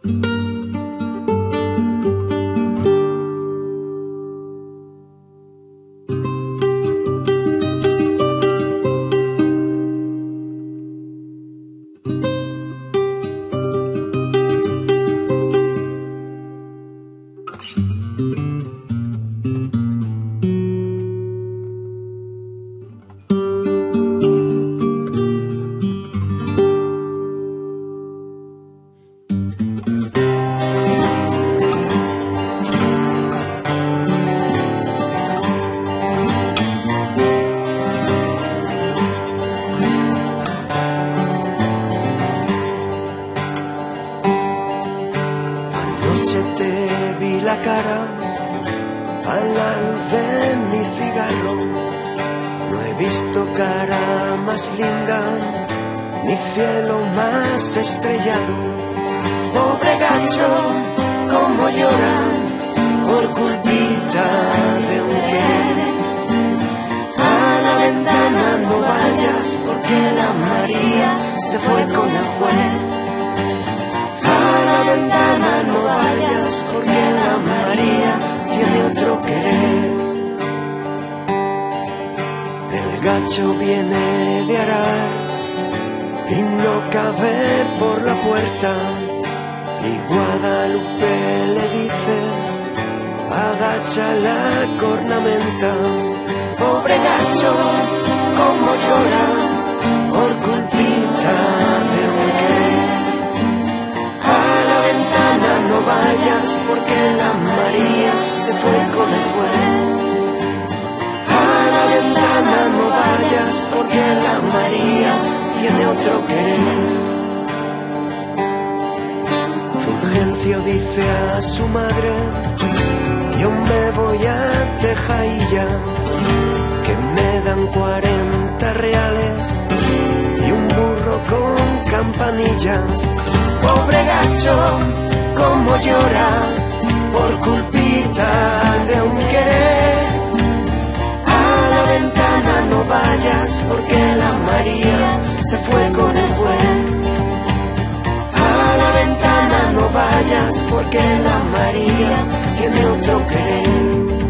Anoche te vi la cara a la luz de mi cigarro. No he visto cara más linda, ni cielo más estrellado. Pobre gacho, cómo lloran por culpita de un querer. A la ventana no vayas porque la María se fue con el juez. A la ventana no vayas porque la María tiene otro querer. El gacho viene de arar y no cabe por la puerta, y Guadalupe le dice: agacha la cornamenta. Pobre gacho, cómo llora por culpita de un querer. A la ventana no vayas porque la María se fue con el juez. A la ventana no vayas porque la María tiene otro querer. Fulgencio dice a su madre: yo me voy a Tejailla, que me dan 40 reales y un burro con campanillas. Pobre gacho, cómo llora por culpita de un querer. A la ventana no vayas porque la María se fue con el juez. A la ventana no vayas porque la María tiene otro querer.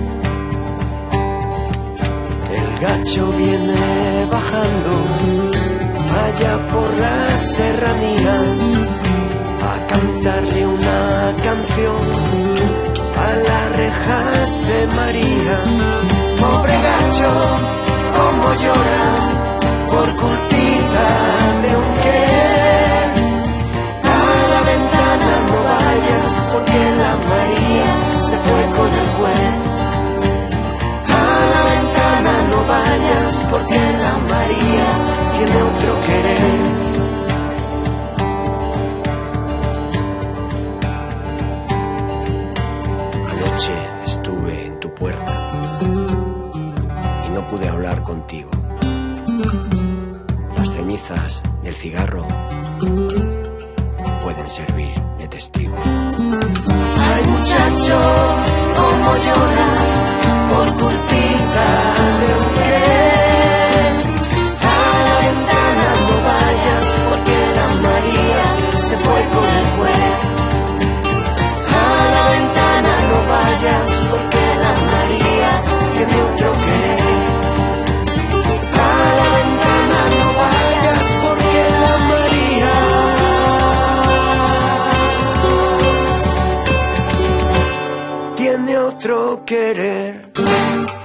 El gacho viene bajando allá por la serranía a cantarle una canción a las rejas de María. Pobre gacho, cómo llora por culpita de un querer. A la ventana no vayas porque la María se fue con el juez. A la ventana no vayas porque la María tiene otro querer. Anoche estuve en tu puerta y no pude hablar contigo. Las cenizas del cigarro pueden servir de testigo. Ay, muchacho, cómo lloras por culpita de un querer. A la ventana no vayas porque la María se fue con el juez. A la ventana no vayas porque la María tiene otro querer. A la ventana no vayas porque la María tiene otro querer.